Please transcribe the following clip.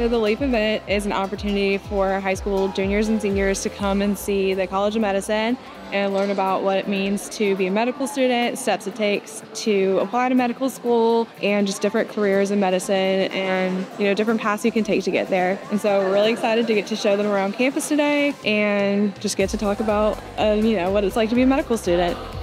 So the LEAP event is an opportunity for high school juniors and seniors to come and see the College of Medicine and learn about what it means to be a medical student, steps it takes to apply to medical school, and just different careers in medicine and, different paths you can take to get there. And so we're really excited to get to show them around campus today and just get to talk about, what it's like to be a medical student.